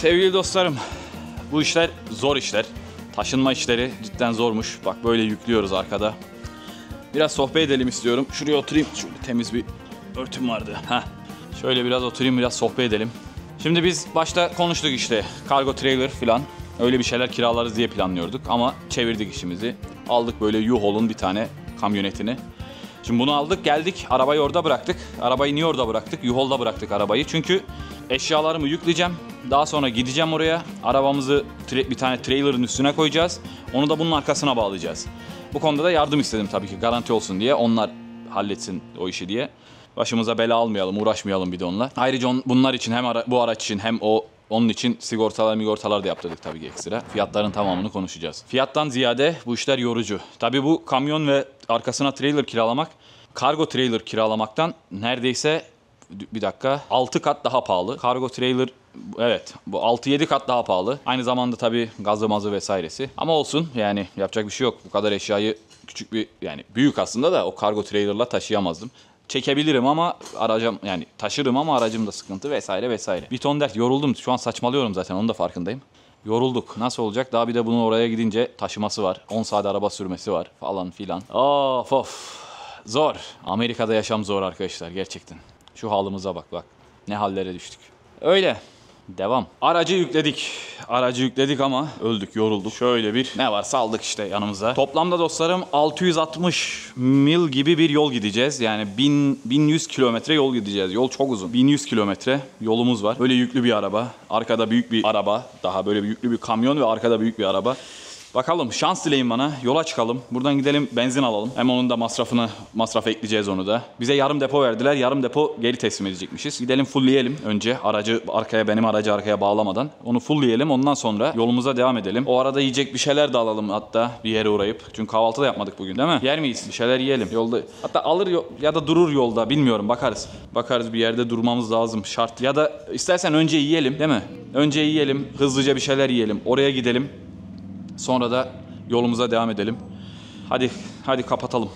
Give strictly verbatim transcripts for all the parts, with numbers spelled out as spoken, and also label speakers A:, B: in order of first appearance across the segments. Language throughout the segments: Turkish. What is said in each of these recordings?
A: Sevgili dostlarım, bu işler zor işler. Taşınma işleri cidden zormuş. Bak böyle yüklüyoruz arkada. Biraz sohbet edelim istiyorum. Şuraya oturayım. Şöyle temiz bir örtüm vardı. Heh. Şöyle biraz oturayım, biraz sohbet edelim. Şimdi biz başta konuştuk işte. Kargo trailer falan. Öyle bir şeyler kiralarız diye planlıyorduk. Ama çevirdik işimizi. Aldık böyle U-Haul'un bir tane kamyonetini. Şimdi bunu aldık, geldik. Arabayı orada bıraktık. Arabayı niye orada bıraktık? U-Haul'da bıraktık arabayı. Çünkü eşyalarımı yükleyeceğim. Daha sonra gideceğim oraya. Arabamızı bir tane trailer'ın üstüne koyacağız. Onu da bunun arkasına bağlayacağız. Bu konuda da yardım istedim tabii ki, garanti olsun diye. Onlar halletsin o işi diye. Başımıza bela almayalım, uğraşmayalım bir de onunla. Ayrıca on, bunlar için hem ara, bu araç için hem o onun için sigortalar migortalar da yaptırdık tabii ki ekstra. Fiyatların tamamını konuşacağız. Fiyattan ziyade bu işler yorucu. Tabii bu kamyon ve arkasına trailer kiralamak, kargo trailer kiralamaktan neredeyse bir dakika altı kat daha pahalı. Kargo trailer evet bu altı yedi kat daha pahalı. Aynı zamanda tabii gazı mazı vesairesi. Ama olsun yani yapacak bir şey yok. Bu kadar eşyayı küçük bir yani büyük aslında da o kargo trailer'la taşıyamazdım. Çekebilirim ama aracım yani taşırım ama aracımda sıkıntı vesaire vesaire. Bir ton dert, yoruldum. Şu an saçmalıyorum zaten, onun da farkındayım. Yorulduk. Nasıl olacak? Daha bir de bunu oraya gidince taşıması var. on saat araba sürmesi var falan filan. Of of. Zor. Amerika'da yaşam zor arkadaşlar gerçekten. Şu halımıza bak bak. Ne hallere düştük. Öyle. Devam. Aracı yükledik. Aracı yükledik ama öldük, yorulduk. Şöyle bir ne var saldık işte yanımıza. Toplamda dostlarım altı yüz altmış mil gibi bir yol gideceğiz. Yani bin yüz kilometre yol gideceğiz. Yol çok uzun. bin yüz kilometre yolumuz var. Böyle yüklü bir araba. Arkada büyük bir araba. Daha böyle bir yüklü bir kamyon ve arkada büyük bir araba. Bakalım, şans dileyin bana. Yola çıkalım. Buradan gidelim, benzin alalım. Hem onun da masrafını, masraf ekleyeceğiz onu da. Bize yarım depo verdiler. Yarım depo geri teslim edecekmişiz. Gidelim fullleyelim önce. Aracı arkaya, benim aracı arkaya bağlamadan. Onu fullleyelim. Ondan sonra yolumuza devam edelim. O arada yiyecek bir şeyler de alalım hatta bir yere uğrayıp. Çünkü kahvaltı da yapmadık bugün değil mi? Yer miyiz? Bir şeyler yiyelim. Yolda. Hatta alır ya da durur yolda. Bilmiyorum. Bakarız. Bakarız, bir yerde durmamız lazım. Şart. Ya da istersen önce yiyelim değil mi? Önce yiyelim. Hızlıca bir şeyler yiyelim. Oraya gidelim. Sonra da yolumuza devam edelim. Hadi, hadi kapatalım.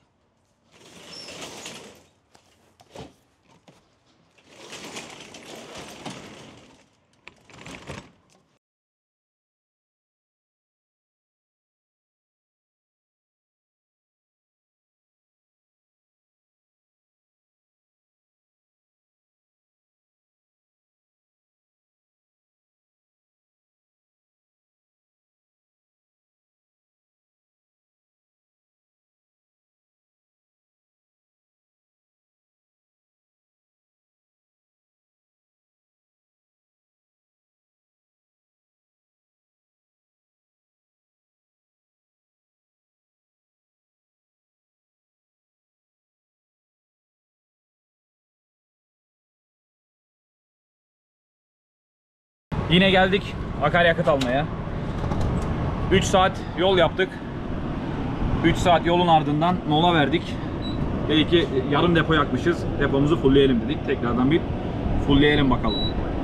A: Yine geldik akaryakıt almaya. üç saat yol yaptık. üç saat yolun ardından mola verdik. Belki yarım depo yakmışız. Depomuzu fullleyelim dedik. Tekrardan bir fullleyelim bakalım.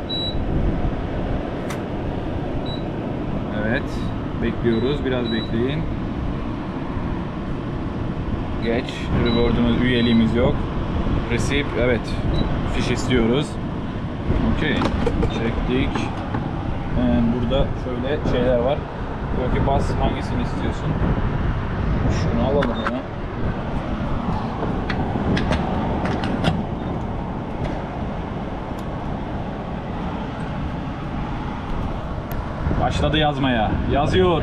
A: Evet. Bekliyoruz. Biraz bekleyin. Geç. Reward'umuz, üyeliğimiz yok. Receipt. Evet. Fiş istiyoruz. Okey. Çektik. Yani burada şöyle şeyler var. Diyor ki bas, hangisini istiyorsun? Şunu alalım ya. Başladı yazmaya. Yazıyor.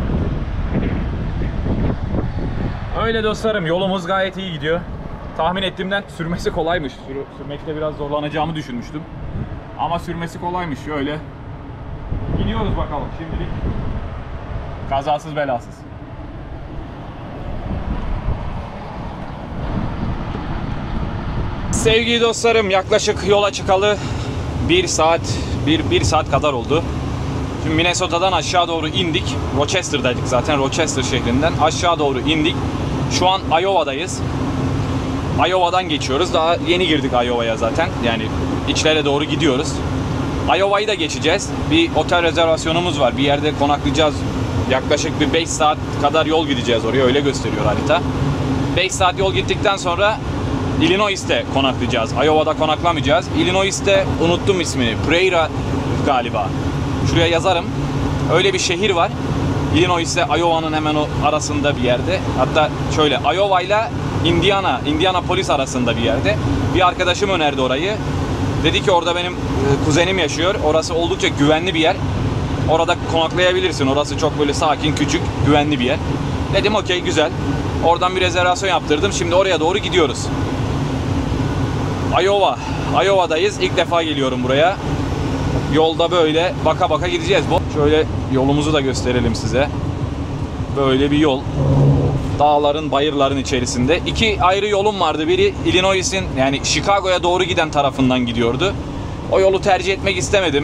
A: Öyle dostlarım, yolumuz gayet iyi gidiyor. Tahmin ettiğimden sürmesi kolaymış. Sür sürmekte biraz zorlanacağımı düşünmüştüm. Ama sürmesi kolaymış. Şöyle gidiyoruz bakalım şimdilik. Kazasız belasız. Sevgili dostlarım, yaklaşık yola çıkalı bir saat, bir, bir saat kadar oldu. Şimdi Minnesota'dan aşağı doğru indik. Rochester'daydık zaten, Rochester şehrinden aşağı doğru indik. Şu an Iowa'dayız. Iowa'dan geçiyoruz. Daha yeni girdik Iowa'ya zaten. Yani içlere doğru gidiyoruz. Iowa'yı da geçeceğiz. Bir otel rezervasyonumuz var. Bir yerde konaklayacağız. Yaklaşık bir beş saat kadar yol gideceğiz oraya. Öyle gösteriyor harita. beş saat yol gittikten sonra Illinois'te konaklayacağız. Iowa'da konaklamayacağız. Illinois'te unuttum ismini. Pereira galiba. Şuraya yazarım. Öyle bir şehir var. Illinois ile Iowa'nın hemen o arasında bir yerde. Hatta şöyle Iowa ile Indiana, Indianapolis arasında bir yerde. Bir arkadaşım önerdi orayı. Dedi ki orada benim kuzenim yaşıyor. Orası oldukça güvenli bir yer. Orada konaklayabilirsin. Orası çok böyle sakin, küçük, güvenli bir yer. Dedim okey, güzel. Oradan bir rezervasyon yaptırdım. Şimdi oraya doğru gidiyoruz. Iowa. Iowa'dayız. İlk defa geliyorum buraya. Yolda böyle baka baka gideceğiz. Şöyle yolumuzu da gösterelim size. Böyle bir yol. Dağların, bayırların içerisinde. İki ayrı yolum vardı. Biri Illinois'in, yani Chicago'ya doğru giden tarafından gidiyordu. O yolu tercih etmek istemedim.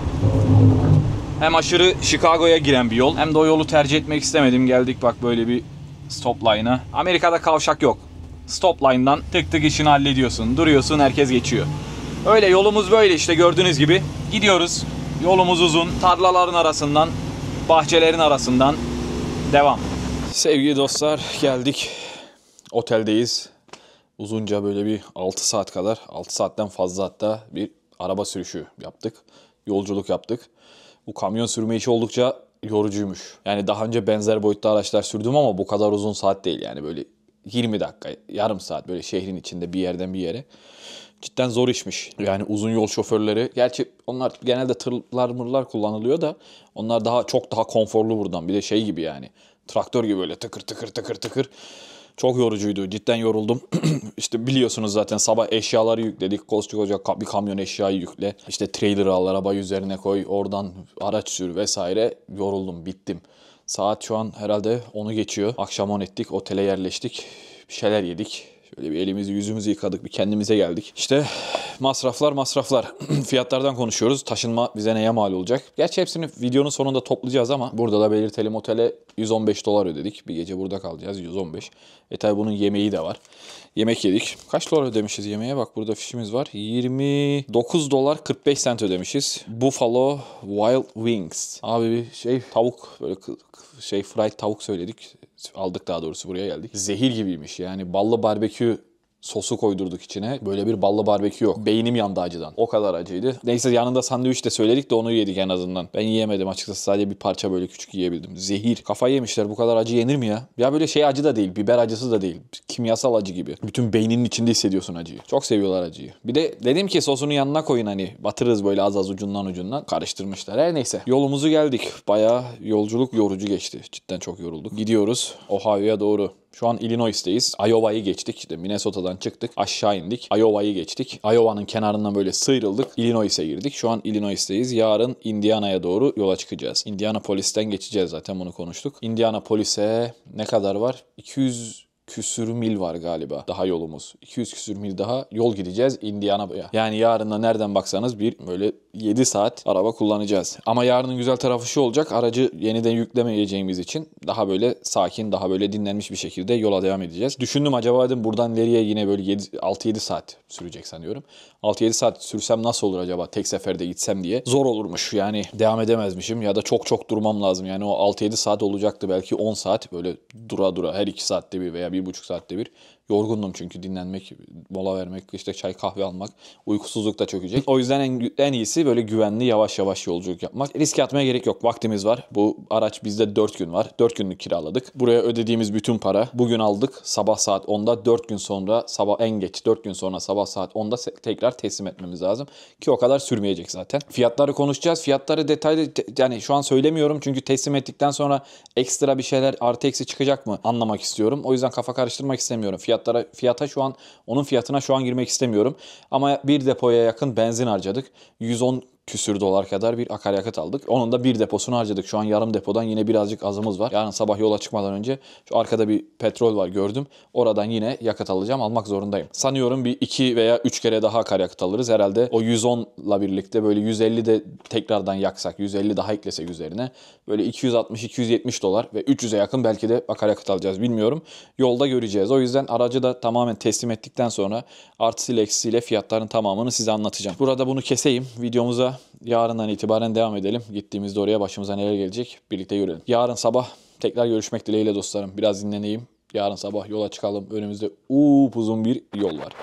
A: Hem aşırı Chicago'ya giren bir yol, hem de o yolu tercih etmek istemedim. Geldik bak böyle bir stop line'a. Amerika'da kavşak yok. Stop line'dan tık tık işini hallediyorsun. Duruyorsun, herkes geçiyor. Öyle yolumuz böyle işte, gördüğünüz gibi. Gidiyoruz. Yolumuz uzun. Tarlaların arasından, bahçelerin arasından devam. Sevgili dostlar, geldik. Oteldeyiz. Uzunca böyle bir altı saat kadar, altı saatten fazla hatta bir araba sürüşü yaptık. Yolculuk yaptık. Bu kamyon sürme işi oldukça yorucuymuş. Yani daha önce benzer boyutta araçlar sürdüm ama bu kadar uzun saat değil. Yani böyle yirmi dakika, yarım saat böyle şehrin içinde bir yerden bir yere. Cidden zor işmiş. Yani uzun yol şoförleri, gerçi onlar genelde tırlar mırlar kullanılıyor da onlar daha çok daha konforlu buradan. Bir de şey gibi yani, traktör gibi böyle tıkır tıkır tıkır tıkır. Çok yorucuydu. Cidden yoruldum. İşte biliyorsunuz zaten, sabah eşyaları yükledik. Koskoca bir kamyon eşyayı yükle. İşte trailer'ı al, arabayı üzerine koy. Oradan araç sür vesaire. Yoruldum, bittim. Saat şu an herhalde onu geçiyor. Akşam on ettik. Otele yerleştik. Bir şeyler yedik. Şöyle bir elimizi yüzümüzü yıkadık. Bir kendimize geldik. İşte masraflar masraflar. Fiyatlardan konuşuyoruz. Taşınma bize neye mal olacak? Gerçi hepsini videonun sonunda toplayacağız ama burada da belirtelim, otele yüz on beş dolar ödedik. Bir gece burada kalacağız, yüz on beş. E tabi bunun yemeği de var. Yemek yedik. Kaç dolar ödemişiz yemeğe? Bak burada fişimiz var. yirmi dokuz dolar kırk beş sent ödemişiz. Buffalo Wild Wings. Abi bir şey tavuk, böyle şey fried tavuk söyledik. Aldık, daha doğrusu buraya geldik. Zehir gibiymiş yani, ballı barbekü sosu koydurduk içine. Böyle bir ballı barbekü yok. Beynim yandı acıdan. O kadar acıydı. Neyse, yanında sandviç de söyledik de onu yedik en azından. Ben yiyemedim açıkçası. Sadece bir parça böyle küçük yiyebildim. Zehir. Kafayı yemişler. Bu kadar acı yenir mi ya? Ya böyle şey acı da değil. Biber acısı da değil. Kimyasal acı gibi. Bütün beyninin içinde hissediyorsun acıyı. Çok seviyorlar acıyı. Bir de dedim ki sosunu yanına koyun, hani batırırız böyle az az ucundan ucundan. Karıştırmışlar. Her neyse. Yolumuzu geldik. Bayağı yolculuk yorucu geçti. Cidden çok yorulduk. Gidiyoruz Ohio'ya doğru. Şu an Illinois'teyiz. Iowa'yı geçtik. İşte Minnesota'dan çıktık. Aşağı indik. Iowa'yı geçtik. Iowa'nın kenarından böyle sıyrıldık. Illinois'e girdik. Şu an Illinois'teyiz. Yarın Indiana'ya doğru yola çıkacağız. Indianapolis'ten geçeceğiz, zaten bunu konuştuk. Indianapolis'e ne kadar var? iki yüz küsür mil var galiba daha yolumuz. iki yüz küsür mil daha yol gideceğiz Indiana'ya. Yani yarın da nereden baksanız bir böyle yedi saat araba kullanacağız. Ama yarının güzel tarafı şu olacak: aracı yeniden yüklemeyeceğimiz için daha böyle sakin, daha böyle dinlenmiş bir şekilde yola devam edeceğiz. Düşündüm, acaba dedim buradan ileriye yine böyle altı yedi saat sürecek sanıyorum. altı yedi saat sürsem nasıl olur acaba tek seferde gitsem diye. Zor olurmuş yani, devam edemezmişim ya da çok çok durmam lazım. Yani o altı yedi saat olacaktı, belki on saat böyle dura dura, her iki saatte bir veya bir buçuk saatte bir. Yorgundum çünkü, dinlenmek, mola vermek, işte çay kahve almak, uykusuzluk da çökecek. O yüzden en, en iyisi böyle güvenli, yavaş yavaş yolculuk yapmak. Riske atmaya gerek yok, vaktimiz var. Bu araç bizde dört gün var. dört günlük kiraladık. Buraya ödediğimiz bütün para bugün aldık. Sabah saat onda, dört gün sonra sabah, en geç dört gün sonra sabah saat onda tekrar teslim etmemiz lazım. Ki o kadar sürmeyecek zaten. Fiyatları konuşacağız. Fiyatları detaylı yani şu an söylemiyorum çünkü teslim ettikten sonra ekstra bir şeyler artı eksi çıkacak mı anlamak istiyorum. O yüzden kafa karıştırmak istemiyorum. Fiyat Fiyatlara, fiyata şu an, onun fiyatına şu an girmek istemiyorum. Ama bir depoya yakın benzin harcadık. yüz on küsür dolar kadar bir akaryakıt aldık. Onun da bir deposunu harcadık. Şu an yarım depodan yine birazcık azımız var. Yarın sabah yola çıkmadan önce şu arkada bir petrol var, gördüm. Oradan yine yakıt alacağım. Almak zorundayım. Sanıyorum bir iki veya üç kere daha akaryakıt alırız. Herhalde o yüz onla birlikte böyle yüz elli de tekrardan yaksak, yüz elli daha eklesek üzerine, böyle iki yüz altmış iki yüz yetmiş dolar ve üç yüze yakın belki de akaryakıt alacağız. Bilmiyorum. Yolda göreceğiz. O yüzden aracı da tamamen teslim ettikten sonra artısıyla eksisiyle fiyatların tamamını size anlatacağım. Burada bunu keseyim. Videomuza yarından itibaren devam edelim. Gittiğimizde oraya başımıza neler gelecek birlikte görelim. Yarın sabah tekrar görüşmek dileğiyle dostlarım. Biraz dinleneyim. Yarın sabah yola çıkalım. Önümüzde upuzun bir yol var.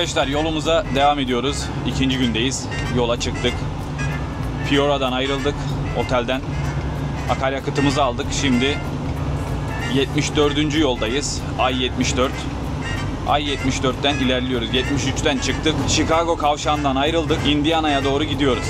A: Arkadaşlar yolumuza devam ediyoruz. İkinci gündeyiz. Yola çıktık. Piora'dan ayrıldık. Otelden akaryakıtımızı aldık. Şimdi yetmiş dördüncü yoldayız. Ay yetmiş dört. Ay yetmiş dörtten ilerliyoruz. yetmiş üçten çıktık. Chicago kavşağından ayrıldık. Indiana'ya doğru gidiyoruz.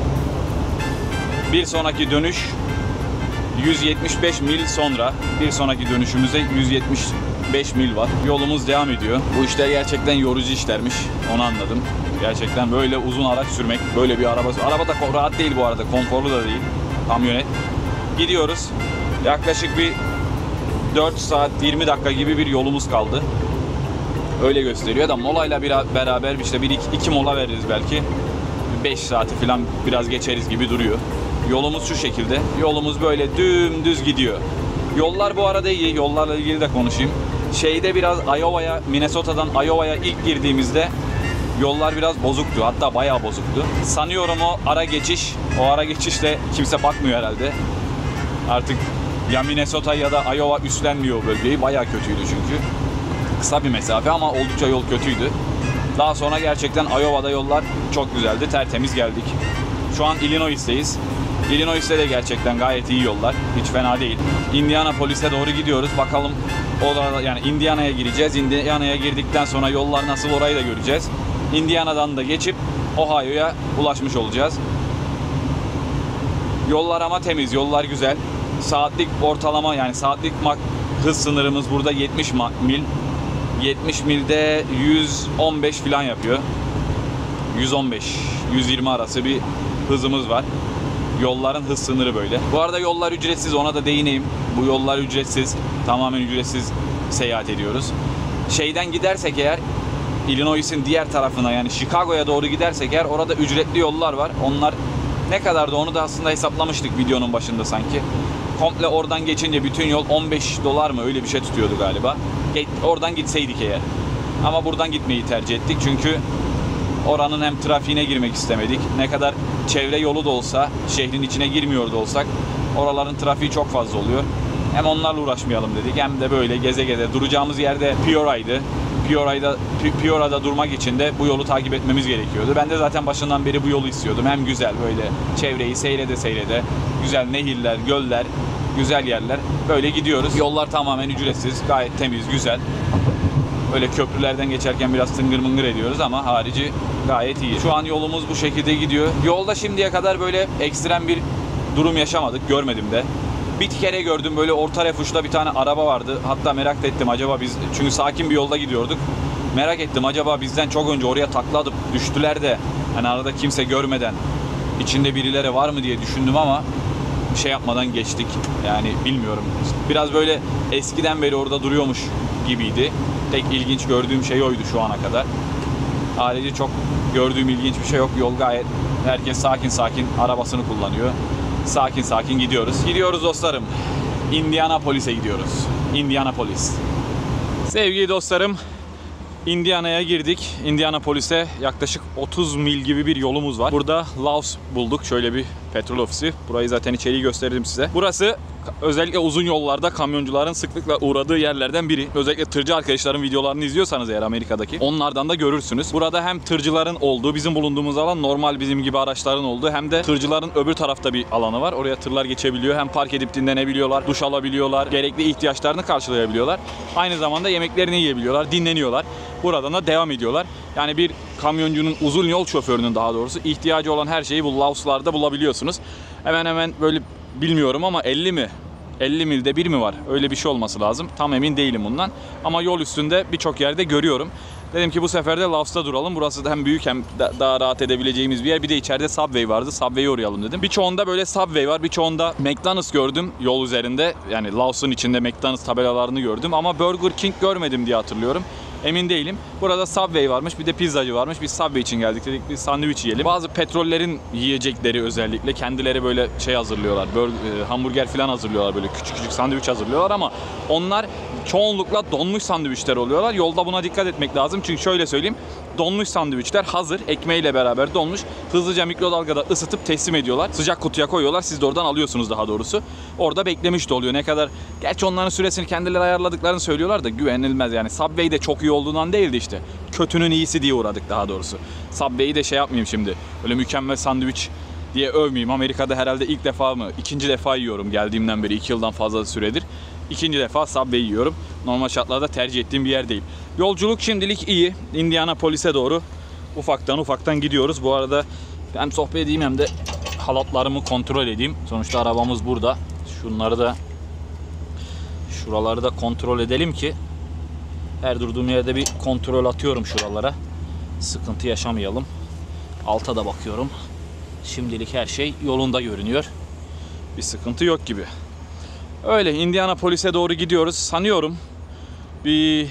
A: Bir sonraki dönüş yüz yetmiş beş mil sonra. Bir sonraki dönüşümüze yüz yetmiş beş mil var. Yolumuz devam ediyor. Bu işler gerçekten yorucu işlermiş. Onu anladım. Gerçekten böyle uzun araç sürmek, böyle bir araba. Araba da rahat değil bu arada. Konforlu da değil. Kamyonet. Gidiyoruz. Yaklaşık bir dört saat yirmi dakika gibi bir yolumuz kaldı. Öyle gösteriyor da molayla bir beraber işte bir iki, iki mola veririz belki. beş saati falan biraz geçeriz gibi duruyor. Yolumuz şu şekilde. Yolumuz böyle dümdüz gidiyor. Yollar bu arada iyi. Yollarla ilgili de konuşayım. Şeyde biraz Iowa'ya, Minnesota'dan Iowa'ya ilk girdiğimizde yollar biraz bozuktu. Hatta bayağı bozuktu. Sanıyorum o ara geçiş, o ara geçişte kimse bakmıyor herhalde. Artık ya Minnesota ya da Iowa üstlenmiyor o bölgeyi. Bayağı kötüydü çünkü. Kısa bir mesafe ama oldukça yol kötüydü. Daha sonra gerçekten Iowa'da yollar çok güzeldi. Tertemiz geldik. Şu an Illinois'teyiz. Illinois'te de gerçekten gayet iyi yollar. Hiç fena değil. Indianapolis'e doğru gidiyoruz. Bakalım orada, yani Indiana'ya gireceğiz. Indiana'ya girdikten sonra yollar nasıl, orayı da göreceğiz. Indiana'dan da geçip Ohio'ya ulaşmış olacağız. Yollar ama temiz, yollar güzel. Saatlik ortalama, yani saatlik hız sınırımız burada yetmiş mil. yetmiş milde yüz on beş falan yapıyor. yüz on beş yüz yirmi arası bir hızımız var. Yolların hız sınırı böyle. Bu arada yollar ücretsiz, ona da değineyim. Bu yollar ücretsiz. Tamamen ücretsiz seyahat ediyoruz. Şeyden gidersek eğer, Illinois'in diğer tarafına, yani Chicago'ya doğru gidersek eğer, orada ücretli yollar var. Onlar ne kadar da onu da aslında hesaplamıştık videonun başında sanki. Komple oradan geçince bütün yol on beş dolar mı öyle bir şey tutuyordu galiba. Oradan gitseydik eğer. Ama buradan gitmeyi tercih ettik çünkü oranın hem trafiğine girmek istemedik. Ne kadar çevre yolu da olsa, şehrin içine girmiyor da olsak, oraların trafiği çok fazla oluyor. Hem onlarla uğraşmayalım dedik, hem de böyle geze geze. Duracağımız yerde Peora'ydı. Peora'da, Peora'da durmak için de bu yolu takip etmemiz gerekiyordu. Ben de zaten başından beri bu yolu istiyordum. Hem güzel, böyle çevreyi seyrede seyrede, güzel nehirler, göller, güzel yerler. Böyle gidiyoruz. Yollar tamamen ücretsiz, gayet temiz, güzel. Öyle köprülerden geçerken biraz tıngır mıngır ediyoruz ama harici gayet iyi. Şu an yolumuz bu şekilde gidiyor. Yolda şimdiye kadar böyle ekstrem bir durum yaşamadık, görmedim de. Bir kere gördüm, böyle orta refuşta bir tane araba vardı. Hatta merak ettim acaba biz, çünkü sakin bir yolda gidiyorduk. Merak ettim acaba bizden çok önce oraya takla atıp düştüler de hani arada kimse görmeden içinde birileri var mı diye düşündüm ama bir şey yapmadan geçtik. Yani bilmiyorum. Biraz böyle eskiden beri orada duruyormuş gibiydi. Tek ilginç gördüğüm şey oydu şu ana kadar. Ayrıca çok gördüğüm ilginç bir şey yok. Yol gayet, herkes sakin sakin arabasını kullanıyor. Sakin sakin gidiyoruz. Gidiyoruz dostlarım. Indianapolis'e gidiyoruz. Indianapolis. Sevgili dostlarım, Indiana'ya girdik. Indianapolis'e yaklaşık otuz mil gibi bir yolumuz var. Burada Lowe's bulduk. Şöyle bir petrol ofisi. Burayı zaten içeriği gösterdim size. Burası özellikle uzun yollarda kamyoncuların sıklıkla uğradığı yerlerden biri. Özellikle tırcı arkadaşların videolarını izliyorsanız eğer Amerika'daki, onlardan da görürsünüz. Burada hem tırcıların olduğu, bizim bulunduğumuz alan normal bizim gibi araçların olduğu, hem de tırcıların öbür tarafta bir alanı var. Oraya tırlar geçebiliyor. Hem park edip dinlenebiliyorlar, duş alabiliyorlar, gerekli ihtiyaçlarını karşılayabiliyorlar. Aynı zamanda yemeklerini yiyebiliyorlar, dinleniyorlar. Buradan da devam ediyorlar. Yani bir kamyoncunun, uzun yol şoförünün daha doğrusu ihtiyacı olan her şeyi bu Lowe's'larda bulabiliyorsunuz. Hemen hemen böyle, bilmiyorum ama elli mi? elli milde bir mi var? Öyle bir şey olması lazım. Tam emin değilim bundan. Ama yol üstünde birçok yerde görüyorum. Dedim ki bu sefer de Lowe's'ta duralım. Burası da hem büyük hem daha rahat edebileceğimiz bir yer. Bir de içeride Subway vardı. Subway'e uğrayalım dedim. Birçoğunda böyle Subway var. Birçoğunda McDonald's gördüm yol üzerinde. Yani Lowe's'un içinde McDonald's tabelalarını gördüm. Ama Burger King görmedim diye hatırlıyorum. Emin değilim. Burada Subway varmış, bir de pizzacı varmış. Biz Subway için geldik, dedik bir sandviç yiyelim. Bazı petrollerin yiyecekleri özellikle kendileri böyle şey hazırlıyorlar. Burger, hamburger falan hazırlıyorlar, böyle küçük küçük sandviç hazırlıyorlar ama onlar çoğunlukla donmuş sandviçler oluyorlar. Yolda buna dikkat etmek lazım. Çünkü şöyle söyleyeyim. Donmuş sandviçler hazır ekmeğiyle beraber donmuş. Hızlıca mikrodalgada ısıtıp teslim ediyorlar. Sıcak kutuya koyuyorlar. Siz de oradan alıyorsunuz daha doğrusu. Orada beklemiş de oluyor. Ne kadar, gerçi onların süresini kendileri ayarladıklarını söylüyorlar da güvenilmez yani. Subway de çok iyi olduğundan değildi işte. Kötünün iyisi diye uğradık daha doğrusu. Subway'i de şey yapmayayım şimdi. Öyle mükemmel sandviç diye övmeyeyim. Amerika'da herhalde ilk defa mı, ikinci defa yiyorum geldiğimden beri, iki yıldan fazla süredir. İkinci defa Subway yiyorum. Normal şartlarda tercih ettiğim bir yer değil. Yolculuk şimdilik iyi. Indianapolis'e doğru ufaktan ufaktan gidiyoruz. Bu arada hem sohbet edeyim hem de halatlarımı kontrol edeyim. Sonuçta arabamız burada. Şunları da, şuraları da kontrol edelim ki her durduğum yerde bir kontrol atıyorum şuralara. Sıkıntı yaşamayalım. Alta da bakıyorum. Şimdilik her şey yolunda görünüyor. Bir sıkıntı yok gibi. Öyle Indianapolis'e doğru gidiyoruz. Sanıyorum bir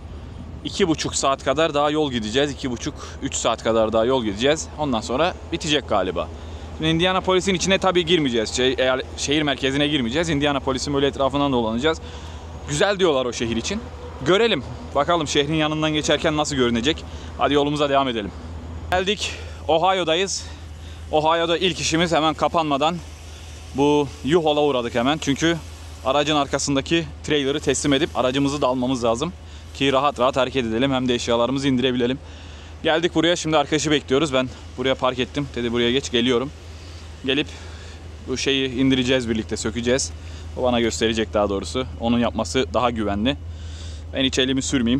A: iki buçuk saat kadar daha yol gideceğiz. iki buçuk üç saat kadar daha yol gideceğiz. Ondan sonra bitecek galiba. Şimdi Indianapolis'in içine tabii girmeyeceğiz. Şey, eğer şehir merkezine girmeyeceğiz. Indianapolis'in böyle etrafından dolanacağız. Güzel diyorlar o şehir için. Görelim. Bakalım şehrin yanından geçerken nasıl görünecek. Hadi yolumuza devam edelim. Geldik. Ohio'dayız. Ohio'da ilk işimiz hemen kapanmadan bu U-Haul'a uğradık hemen. Çünkü aracın arkasındaki trailer'ı teslim edip aracımızı da almamız lazım. Ki rahat rahat hareket edelim, hem de eşyalarımızı indirebilelim. Geldik buraya, şimdi arkadaşı bekliyoruz. Ben buraya park ettim. Dedi buraya geç, geliyorum. Gelip bu şeyi indireceğiz, birlikte sökeceğiz. O bana gösterecek daha doğrusu. Onun yapması daha güvenli. Ben hiç elimi sürmeyeyim.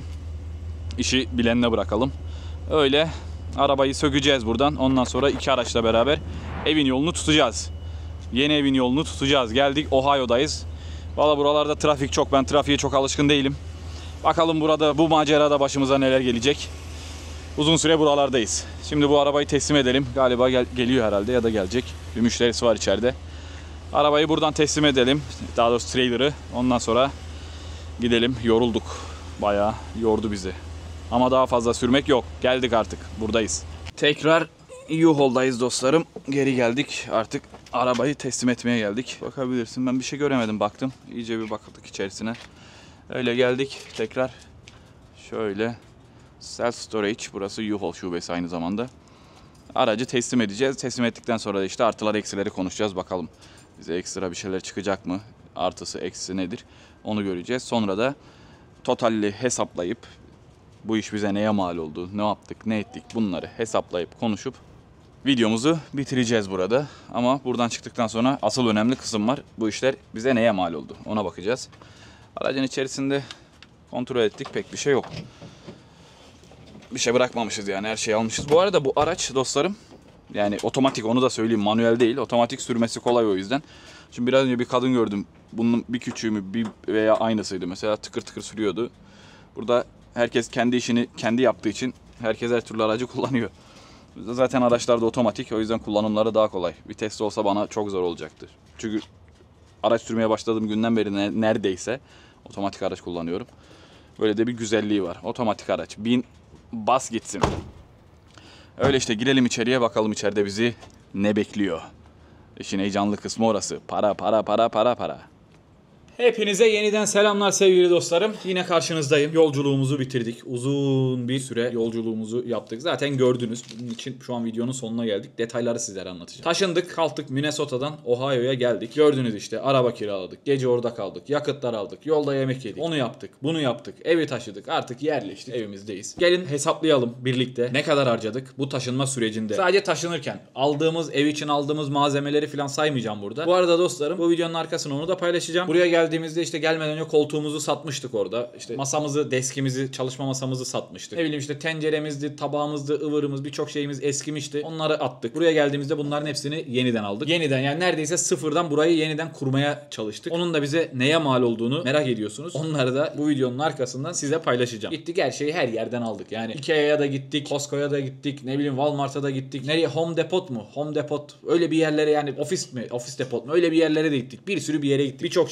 A: İşi bilenine bırakalım. Öyle arabayı sökeceğiz buradan. Ondan sonra iki araçla beraber evin yolunu tutacağız. Yeni evin yolunu tutacağız. Geldik, Ohio'dayız. Valla buralarda trafik çok. Ben trafiğe çok alışkın değilim. Bakalım burada, bu macerada başımıza neler gelecek. Uzun süre buralardayız. Şimdi bu arabayı teslim edelim. Galiba gel geliyor herhalde ya da gelecek. Bir müşterisi var içeride. Arabayı buradan teslim edelim. Daha doğrusu trailer'ı. Ondan sonra gidelim. Yorulduk. Bayağı yordu bizi. Ama daha fazla sürmek yok. Geldik artık. Buradayız. Tekrar U-Haul'dayız dostlarım. Geri geldik. Artık arabayı teslim etmeye geldik. Bakabilirsin. Ben bir şey göremedim. Baktım. İyice bir bakıldık içerisine. Öyle geldik. Tekrar şöyle self storage. Burası U-Haul şubesi aynı zamanda. Aracı teslim edeceğiz. Teslim ettikten sonra da işte artılar eksileri konuşacağız. Bakalım bize ekstra bir şeyler çıkacak mı? Artısı eksisi nedir? Onu göreceğiz. Sonra da totalli hesaplayıp bu iş bize neye mal oldu, ne yaptık, ne ettik, bunları hesaplayıp konuşup videomuzu bitireceğiz burada. Ama buradan çıktıktan sonra asıl önemli kısım var. Bu işler bize neye mal oldu, ona bakacağız. Aracın içerisinde kontrol ettik, pek bir şey yok. Bir şey bırakmamışız yani, her şeyi almışız. Bu arada bu araç dostlarım, yani otomatik, onu da söyleyeyim, manuel değil. Otomatik sürmesi kolay o yüzden. Şimdi biraz önce bir kadın gördüm. Bunun bir küçüğü mü bir veya aynısıydı. Mesela tıkır tıkır sürüyordu. Burada herkes kendi işini kendi yaptığı için herkes her türlü aracı kullanıyor. Zaten araçlar da otomatik, o yüzden kullanımları daha kolay. Vitesli olsa bana çok zor olacaktır. Çünkü araç sürmeye başladığım günden beri neredeyse otomatik araç kullanıyorum. Böyle de bir güzelliği var. Otomatik araç. Bin bas gitsin. Öyle işte, girelim içeriye, bakalım içeride bizi ne bekliyor. İşin heyecanlı kısmı orası. Para para para para para. Hepinize yeniden selamlar sevgili dostlarım. Yine karşınızdayım. Yolculuğumuzu bitirdik. Uzun bir süre yolculuğumuzu yaptık. Zaten gördünüz. Bunun için şu an videonun sonuna geldik. Detayları sizlere anlatacağım. Taşındık, kalktık, Minnesota'dan Ohio'ya geldik. Gördünüz işte, araba kiraladık. Gece orada kaldık. Yakıtlar aldık. Yolda yemek yedik. Onu yaptık, bunu yaptık. Evi taşıdık. Artık yerleştik. Evimizdeyiz. Gelin hesaplayalım birlikte ne kadar harcadık bu taşınma sürecinde. Sadece taşınırken aldığımız, ev için aldığımız malzemeleri falan saymayacağım burada. Bu arada dostlarım, bu videonun arkasına onu da paylaşacağım. Buraya gel Geldiğimizde işte gelmeden önce koltuğumuzu satmıştık orada. İşte masamızı, deskimizi, çalışma masamızı satmıştık. Ne bileyim işte tenceremizdi, tabağımızdı, ıvırımız, birçok şeyimiz eskimişti. Onları attık. Buraya geldiğimizde bunların hepsini yeniden aldık. Yeniden, yani neredeyse sıfırdan burayı yeniden kurmaya çalıştık. Onun da bize neye mal olduğunu merak ediyorsunuz. Onları da bu videonun arkasından size paylaşacağım. Gittik, her şeyi her yerden aldık. Yani Ikea'ya da gittik, Costco'ya da gittik, ne bileyim Walmart'a da gittik. Nereye? Home Depot mu? Home Depot. Öyle bir yerlere, yani ofis mi? Office Depot mu? Öyle bir yerlere de gittik. Bir sürü bir yere gittik. Birçok şeyi farklı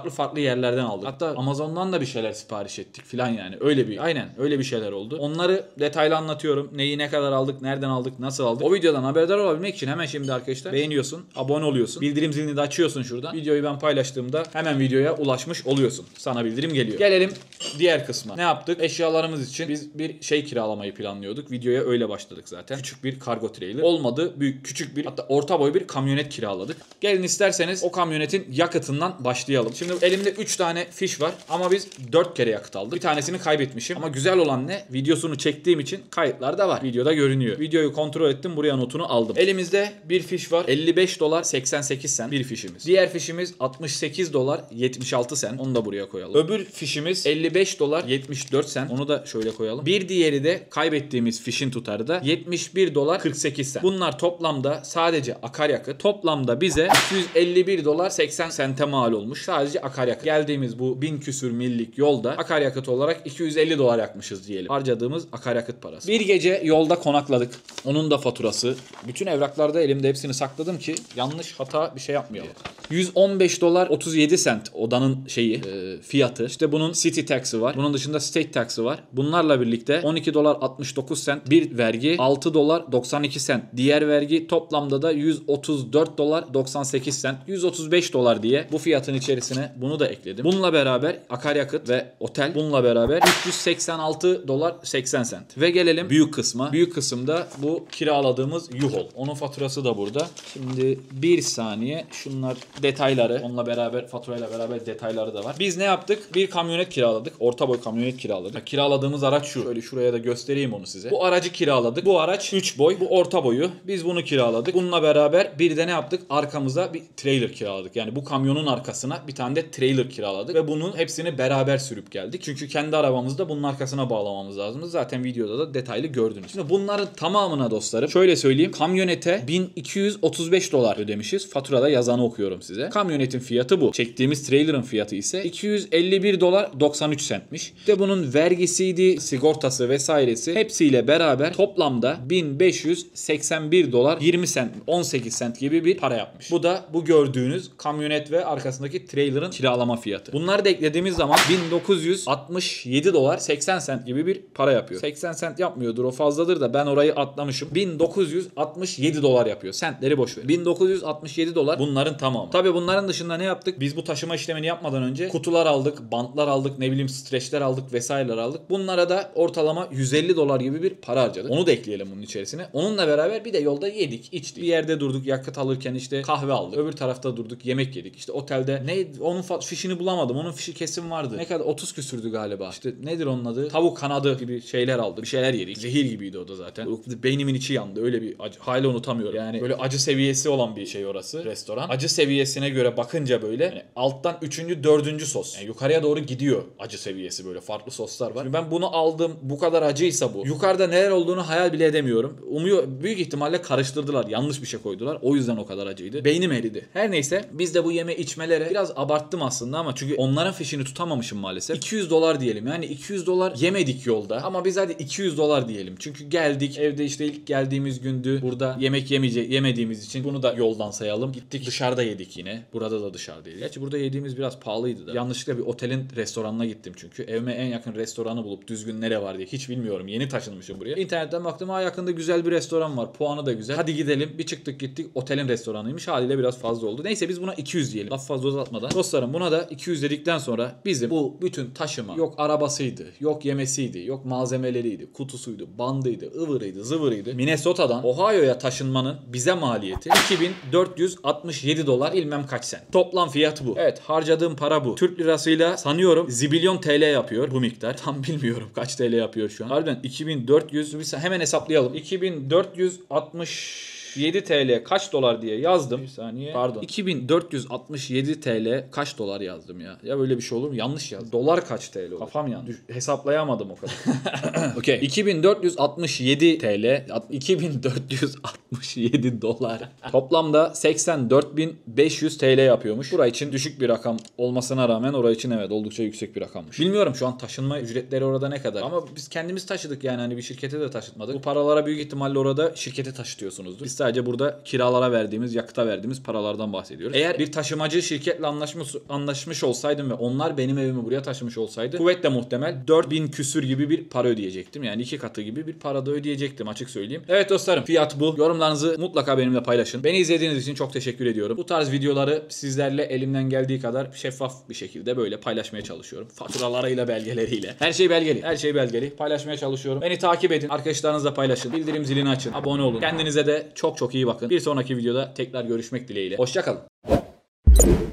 A: farklı farklı yerlerden aldık. Hatta Amazon'dan da bir şeyler sipariş ettik filan yani. Öyle bir aynen öyle bir şeyler oldu. Onları detaylı anlatıyorum. Neyi ne kadar aldık, nereden aldık, nasıl aldık. O videodan haberdar olabilmek için hemen şimdi arkadaşlar beğeniyorsun, abone oluyorsun. Bildirim zilini de açıyorsun şuradan. Videoyu ben paylaştığımda hemen videoya ulaşmış oluyorsun. Sana bildirim geliyor. Gelelim diğer kısma. Ne yaptık? Eşyalarımız için biz bir şey kiralamayı planlıyorduk. Videoya öyle başladık zaten. Küçük bir kargo trailer. Olmadı. Büyük, küçük bir hatta orta boy bir kamyonet kiraladık. Gelin isterseniz o kamyonetin yakıtından başlayalım. Şimdi elimde üç tane fiş var ama biz dört kere yakıt aldık. Bir tanesini kaybetmişim ama güzel olan ne? Videosunu çektiğim için kayıtlar da var. Videoda görünüyor. Videoyu kontrol ettim. Buraya notunu aldım. Elimizde bir fiş var. elli beş dolar seksen sekiz sent bir fişimiz. Diğer fişimiz altmış sekiz dolar yetmiş altı sent. Onu da buraya koyalım. Öbür fişimiz elli beş dolar yetmiş dört sent. Onu da şöyle koyalım. Bir diğeri de kaybettiğimiz fişin tutarı da yetmiş bir dolar kırk sekiz sent. Bunlar toplamda sadece akaryakıt. Toplamda bize iki yüz elli bir dolar seksen sente mal olmuş. Sadece akaryakıt. Geldiğimiz bu bin küsür millik yolda akaryakıt olarak iki yüz elli dolar yakmışız diyelim. Harcadığımız akaryakıt parası. Bir gece yolda konakladık. Onun da faturası. Bütün evraklarda elimde hepsini sakladım ki yanlış hata bir şey yapmayalım. yüz on beş dolar otuz yedi sent odanın şeyi e, fiyatı. İşte bunun city tax'ı var. Bunun dışında state tax'ı var. Bunlarla birlikte on iki dolar altmış dokuz sent bir vergi, altı dolar doksan iki sent diğer vergi, toplamda da yüz otuz dört dolar doksan sekiz sent, yüz otuz beş dolar diye bu fiyatın içerisine bunu da ekledim. Bununla beraber akaryakıt ve otel bununla beraber üç yüz seksen altı dolar seksen sent. Ve gelelim büyük kısma. Büyük kısımda bu kiraladığımız U-Haul. Onun faturası da burada. Şimdi bir saniye şunlar detayları. Onunla beraber faturayla beraber detayları da var. Biz ne yaptık? Bir kamyonet kiraladık. Orta boy kamyonet kiraladık. Kiraladığımız araç şu. Şöyle şuraya da göstereyim onu size. Bu aracı kiraladık. Bu araç üç boy. Bu orta boyu. Biz bunu kiraladık. Bununla beraber bir de ne yaptık? Arkamıza bir trailer kiraladık. Yani bu kamyonun arkasına bir tane de trailer kiraladık. Ve bunun hepsini beraber sürüp geldik. Çünkü kendi arabamızda bunun arkasına bağlamamız lazım. Zaten videoda da detaylı gördünüz. Şimdi bunların tamamına dostlarım şöyle söyleyeyim. Kamyonete bin iki yüz otuz beş dolar ödemişiz. Faturada yazanı okuyorum size. Kamyonetin fiyatı bu. Çektiğimiz trailer'ın fiyatı ise iki yüz elli bir dolar doksan üç sentmiş. İşte bunun vergisiydi, sigortası vesairesi hepsiyle beraber toplamda bin beş yüz seksen bir dolar yirmi sent, on sekiz sent gibi bir para yapmış. Bu da bu gördüğünüz kamyonet ve arkasındaki trailer'ın kiralama fiyatı. Bunları da eklediğimiz zaman bin dokuz yüz altmış yedi dolar seksen sent gibi bir para yapıyor. seksen sent yapmıyordur, o fazladır da ben orayı atlamışım. bin dokuz yüz altmış yedi dolar yapıyor. Sentleri boş ver. bin dokuz yüz altmış yedi dolar bunların tamamı. Tabii bunların dışında ne yaptık? Biz bu taşıma işlemini yapmadan önce kutular aldık, bantlar aldık, ne bileyim streçler aldık vesaireler aldık. Bunlara da ortalama yüz elli dolar gibi bir para harcadık. Onu da ekleyelim bunun içerisine. Onunla beraber bir de yolda yedik, içtik. Bir yerde durduk, yakıt alırken işte kahve aldık. Öbür tarafta durduk, yemek yedik. İşte otelde ne onun fişini bulamadım. Onun fişi kesin vardı. Ne kadar otuz küsürdü galiba. İşte nedir onun adı? Tavuk kanadı gibi şeyler aldık. Bir şeyler yedik. Zehir gibiydi o da zaten. Beynimin içi yandı. Öyle bir acı. Hala unutamıyorum. Yani böyle acı seviyesi olan bir şey orası. Restoran. Acı seviyesine göre bakınca böyle yani alttan üçüncü, dördüncü sos. Yani yukarıya doğru gidiyor acı seviyesi böyle. Farklı soslar var. Şimdi ben bunu aldım. Bu kadar acıysa bu. Yukarıda neler olduğunu hayal bile edemiyorum. Umuyor, büyük ihtimalle karıştırdılar. Yanlış bir şey koydular. O yüzden o kadar acıydı. Beynim eridi. Her neyse biz de bu yeme içmelere biraz abarttım aslında ama çünkü onların fişini tutamamışım maalesef. iki yüz dolar diyelim. Yani iki yüz dolar yemedik yolda. Ama biz hadi iki yüz dolar diyelim. Çünkü geldik. Evde işte ilk geldiğimiz gündü. Burada yemek yemeyece yemediğimiz için bunu da yoldan sayalım. Gittik dışarıda yedik yine. Burada da dışarıdaydı. Gerçi burada yediğimiz biraz pahalıydı da. Yanlışlıkla bir otelin restoranına gittim çünkü. Evime en yakın restoranı bulup düzgün nere var diye hiç bilmiyorum. Yeni taşınmışım buraya. İnternetten baktım. Ha yakında güzel bir restoran var. Puanı da güzel. Hadi gidelim. Bir çıktık gittik. Otelin restoranıymış. Haliyle biraz fazla oldu. Neyse biz buna iki yüz diyelim. Laf fazla uzatmadan. Dostlarım buna da iki yüz dedikten sonra bizim bu bütün taşıma yok arabasıydı, yok yemesiydi, yok malzemeleriydi, kutusuydu, bandıydı, ıvırıydı, zıvırıydı. Minnesota'dan Ohio'ya taşınmanın bize maliyeti iki bin dört yüz altmış yedi dolar bilmem kaç sent. Toplam fiyat bu. Evet, harcadığım para bu. Türk lirasıyla sanıyorum zibilyon T L yapıyor bu miktar. Tam bilmiyorum kaç T L yapıyor şu an. Harbiden iki bin dört yüz hemen hesaplayalım. iki bin dört yüz altmış yedi T L kaç dolar diye yazdım. Bir saniye. Pardon. iki bin dört yüz altmış yedi T L kaç dolar yazdım ya. Ya böyle bir şey olur mu? Yanlış yazdım. Dolar kaç T L olur? Kafam yandı. Hesaplayamadım o kadar. Okey. iki bin dört yüz altmış yedi T L. iki bin dört yüz altmış yedi dolar. Toplamda seksen dört bin beş yüz T L yapıyormuş. Burası için düşük bir rakam olmasına rağmen orası için evet oldukça yüksek bir rakammış. Bilmiyorum şu an taşınma ücretleri orada ne kadar. Ama biz kendimiz taşıdık yani hani bir şirkete de taşıtmadık. Bu paralara büyük ihtimalle orada şirkete taşıtıyorsunuzdur. Biz sadece Sadece burada kiralara verdiğimiz, yakıta verdiğimiz paralardan bahsediyoruz. Eğer bir taşımacı şirketle anlaşmış, anlaşmış olsaydım ve onlar benim evimi buraya taşımış olsaydı kuvvetle muhtemel dört bin küsür gibi bir para ödeyecektim. Yani iki katı gibi bir para da ödeyecektim, açık söyleyeyim. Evet dostlarım, fiyat bu. Yorumlarınızı mutlaka benimle paylaşın. Beni izlediğiniz için çok teşekkür ediyorum. Bu tarz videoları sizlerle elimden geldiği kadar şeffaf bir şekilde böyle paylaşmaya çalışıyorum. Faturalarıyla, belgeleriyle. Her şey belgeli. Her şey belgeli. Paylaşmaya çalışıyorum. Beni takip edin. Arkadaşlarınızla paylaşın. Bildirim zilini açın. Abone olun. Kendinize de çok çok iyi bakın. Bir sonraki videoda tekrar görüşmek dileğiyle. Hoşça kalın.